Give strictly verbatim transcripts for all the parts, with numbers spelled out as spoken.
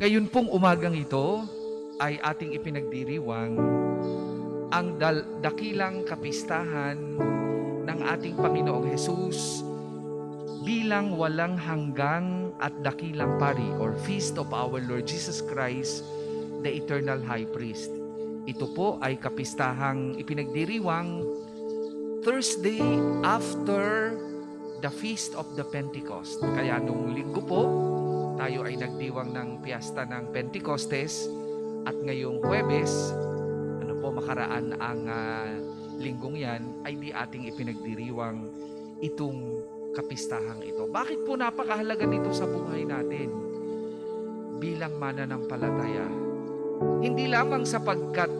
Ngayon pong umagang ito ay ating ipinagdiriwang ang dal- dakilang kapistahan ng ating Panginoong Hesus bilang walang hanggang at dakilang pari or Feast of our Lord Jesus Christ, the Eternal High Priest. Ito po ay kapistahang ipinagdiriwang Thursday after the Feast of the Pentecost. Kaya nung linggo po, tayo ay nagdiwang ng piyesta ng Pentecostes at ngayong Huwebes, ano po makaraan ang uh, linggong yan, ay di ating ipinagdiriwang itong kapistahang ito. Bakit po napakahalaga nito sa buhay natin bilang mananampalataya? Hindi lamang sapagkat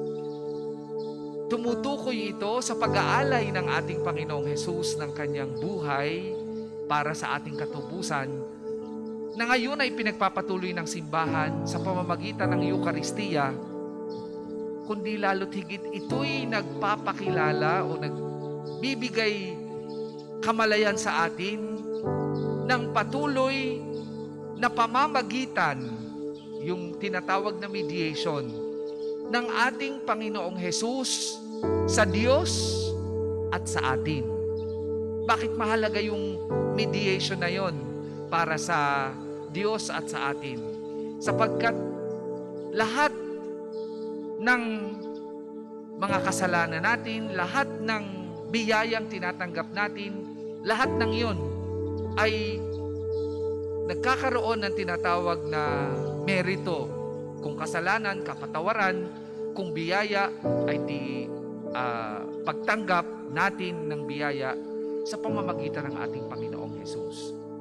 tumutukoy ito sa pag-aalay ng ating Panginoong Hesus ng kanyang buhay para sa ating katubusan, na ngayon ay pinagpapatuloy ng simbahan sa pamamagitan ng Eucharistia, kundi lalo't higit ito'y nagpapakilala o nagbibigay kamalayan sa atin ng patuloy na pamamagitan, yung tinatawag na mediation ng ating Panginoong Hesus sa Diyos at sa atin. Bakit mahalaga yung mediation na yon para sa Diyos at sa atin? Sapagkat lahat ng mga kasalanan natin, lahat ng biyayang tinatanggap natin, lahat ng yon ay nagkakaroon ng tinatawag na merito. Kung kasalanan, kapatawaran; kung biyaya, ay di uh, pagtanggap natin ng biyaya sa pamamagitan ng ating Panginoong Hesus.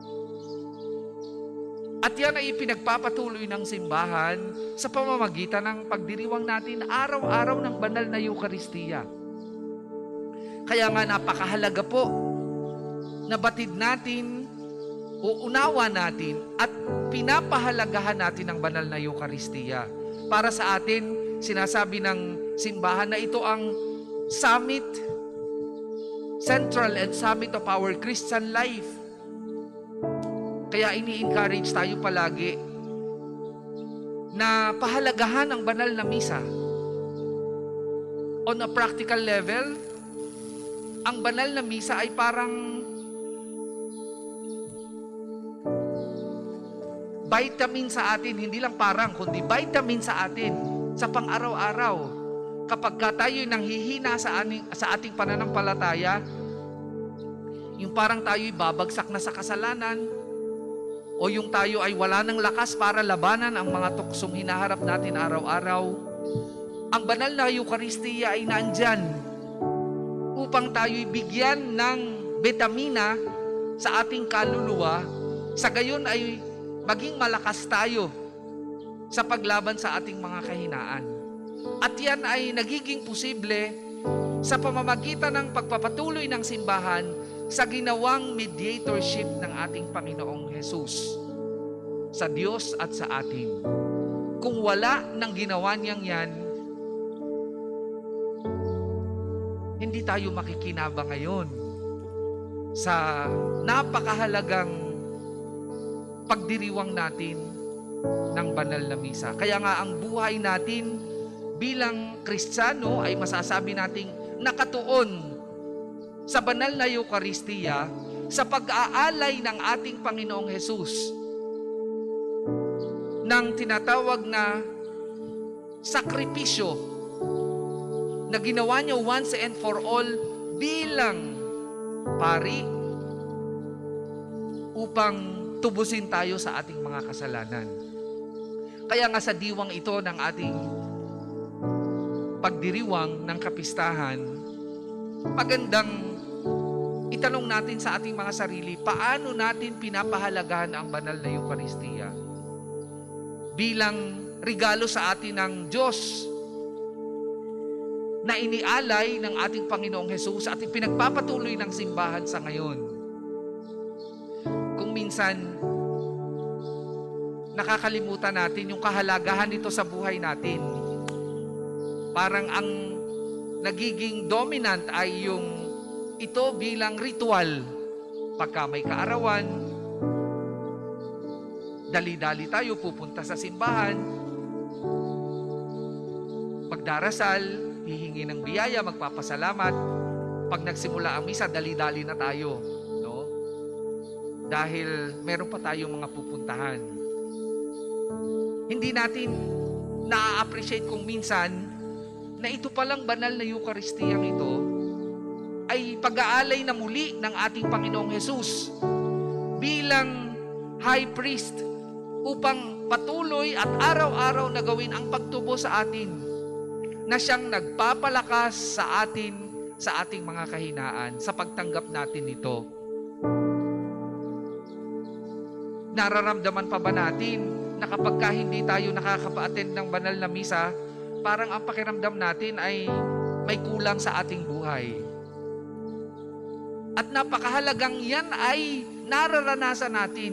At yan ay pinagpapatuloy ng simbahan sa pamamagitan ng pagdiriwang natin araw-araw ng banal na Eucharistia. Kaya nga napakahalaga po na batid natin o unawa natin at pinapahalagahan natin ang banal na Eucharistia. Para sa atin, sinasabi ng simbahan na ito ang summit, central and summit of our Christian life. Kaya ini-encourage tayo palagi na pahalagahan ang banal na misa. On a practical level, ang banal na misa ay parang vitamin sa atin, hindi lang parang, kundi vitamin sa atin sa pang-araw-araw. Kapag tayo'y nanghihina sa ating, sa ating pananampalataya, yung parang tayo'y babagsak na sa kasalanan, o yung tayo ay wala ng lakas para labanan ang mga tuksong hinaharap natin araw-araw, ang banal na Eucharistia ay nandyan upang tayo'y bigyan ng betamina sa ating kaluluwa, sa gayon ay maging malakas tayo sa paglaban sa ating mga kahinaan. At yan ay nagiging posible sa pamamagitan ng pagpapatuloy ng simbahan sa ginawang mediatorship ng ating Panginoong Hesus sa Diyos at sa atin. Kung wala ng ginawa niyang yan, hindi tayo makikinabang ngayon sa napakahalagang pagdiriwang natin ng banal na misa. Kaya nga ang buhay natin bilang Kristiyano ay masasabi nating nakatuon sa banal na Eucharistia sa pag-aalay ng ating Panginoong Hesus ng tinatawag na sakripisyo na ginawa niya once and for all bilang pari upang tubusin tayo sa ating mga kasalanan. Kaya nga sa diwang ito ng ating pagdiriwang ng kapistahan, magandang itanong natin sa ating mga sarili, paano natin pinapahalagahan ang banal na Eucharistia bilang regalo sa atin ng Diyos na inialay ng ating Panginoong Hesus at ipinagpapatuloy ng simbahan sa ngayon. Kung minsan nakakalimutan natin yung kahalagahan nito sa buhay natin, parang ang nagiging dominant ay yung ito bilang ritual. Pagka may kaarawan, Dali-dali tayo pupunta sa simbahan, magdarasal, hihingi ng biyaya, magpapasalamat. Pag nagsimula ang misa, dali-dali na tayo, no? Dahil meron pa tayong mga pupuntahan. Hindi natin na-appreciate kung minsan na ito palang banal na Eucharistiyang ito ay pag-aalay na muli ng ating Panginoong Hesus bilang High Priest upang patuloy at araw-araw na gawin ang pagtubo sa atin, na siyang nagpapalakas sa atin sa ating mga kahinaan sa pagtanggap natin nito. Nararamdaman pa ba natin na kapag ka hindi tayo nakakapa-attend ng banal na misa, parang ang pakiramdam natin ay may kulang sa ating buhay? At napakahalagang yan ay nararanasan natin.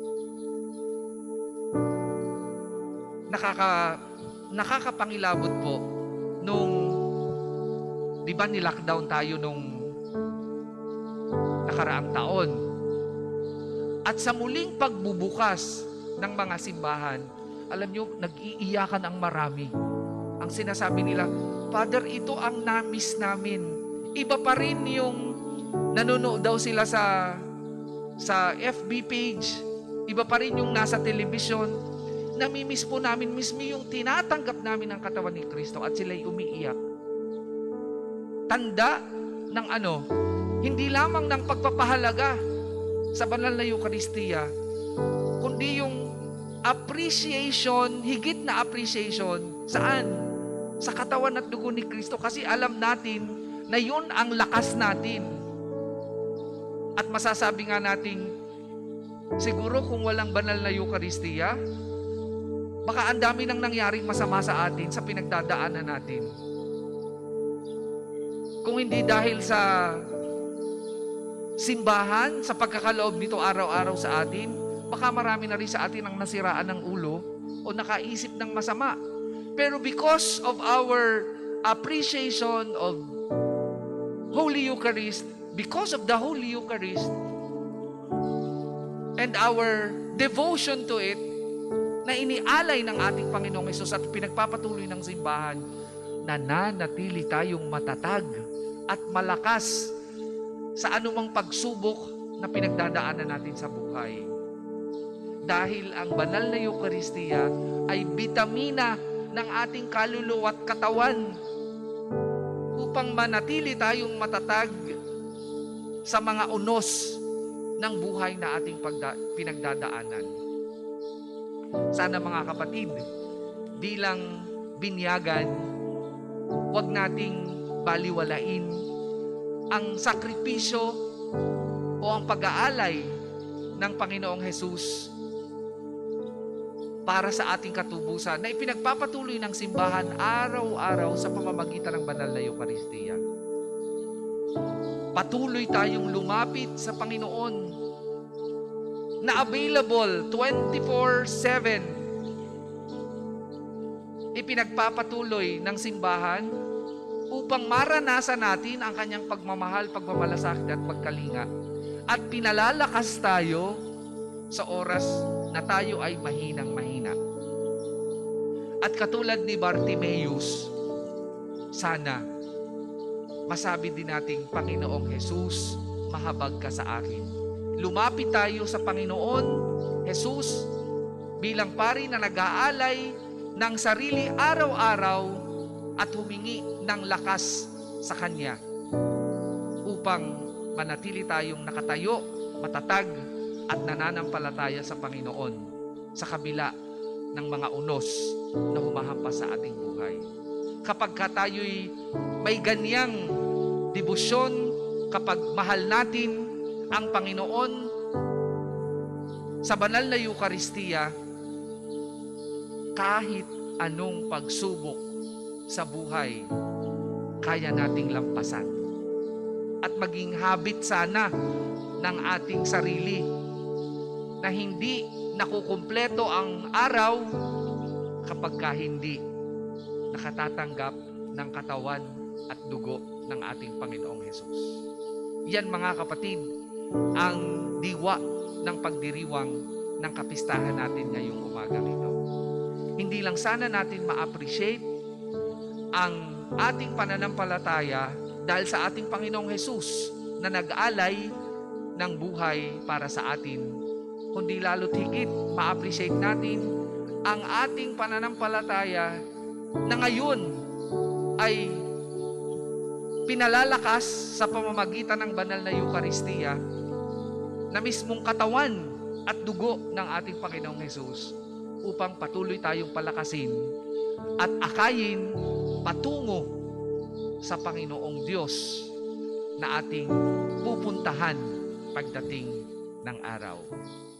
Nakaka, nakakapangilabot po nung, di ba nilockdown tayo nung nakaraang taon. At sa muling pagbubukas ng mga simbahan, alam nyo, nag-iiyakan ang marami. Ang sinasabi nila, Father, ito ang na-miss namin. Iba pa rin yung nanonood daw sila sa sa F B page. Iba pa rin yung nasa television. Namimiss po namin mismo yung tinatanggap namin ang katawan ni Kristo at sila'y umiiyak. Tanda ng ano, hindi lamang ng pagpapahalaga sa banal na Eucharistia, kundi yung appreciation, higit na appreciation, saan? Sa katawan at dugo ni Kristo, kasi alam natin na yun ang lakas natin. At masasabi nga natin, siguro kung walang banal na Eucharistia, baka ang dami nang nangyaring masama sa atin sa pinagdadaanan natin. Kung hindi dahil sa simbahan, sa pagkakaloob nito araw-araw sa atin, baka marami na rin sa atin ang nasiraan ng ulo o nakaisip ng masama. Pero because of our appreciation of Holy Eucharist, because of the Holy Eucharist and our devotion to it, na inialay ng ating Panginoong Hesus at pinagpapatuloy ng simbahan, nananatili tayong matatag at malakas sa anumang pagsubok na pinagdadaanan natin sa buhay. Dahil ang banal na Eucharistia ay bitamina ng ating kaluluwa at katawan upang manatili tayong matatag sa mga unos ng buhay na ating pagda- pinagdadaanan. Sana mga kapatid, bilang binyagan, huwag nating baliwalain ang sakripisyo o ang pag-aalay ng Panginoong Hesus para sa ating katubusan na ipinagpapatuloy ng simbahan araw-araw sa pamamagitan ng banal na Eucharistia. Patuloy tayong lumapit sa Panginoon na available twenty-four seven. Ipinagpapatuloy ng simbahan upang maranasan natin ang kanyang pagmamahal, pagmamalasakit at pagkalinga. At pinalalakas tayo sa oras na tayo ay mahinang-mahina. At katulad ni Bartimeus, sana masabi din nating, Panginoong Hesus, mahabag ka sa akin. Lumapit tayo sa Panginoon Hesus bilang pari na nag-aalay ng sarili araw-araw at humingi ng lakas sa Kanya upang manatili tayong nakatayo, matatag at nananampalataya sa Panginoon sa kabila ng mga unos na humahampas sa ating buhay. Kapag ka tayo'y may ganyang debosyon, kapag mahal natin ang Panginoon sa banal na Eucharistia, kahit anong pagsubok sa buhay, kaya nating lampasan. At maging habit sana ng ating sarili na hindi nakukumpleto ang araw kapag ka hindi nakatatanggap ng katawan at dugo ng ating Panginoong Hesus. Yan mga kapatid, ang diwa ng pagdiriwang ng kapistahan natin ngayong umagang ito. Hindi lang sana natin ma-appreciate ang ating pananampalataya dahil sa ating Panginoong Hesus na nag-alay ng buhay para sa atin, kundi lalo't higit ma-appreciate natin ang ating pananampalataya na ngayon ay pinalalakas sa pamamagitan ng banal na Eucharistia na mismong katawan at dugo ng ating Panginoong Hesus upang patuloy tayong palakasin at akayin patungo sa Panginoong Diyos na ating pupuntahan pagdating ng araw.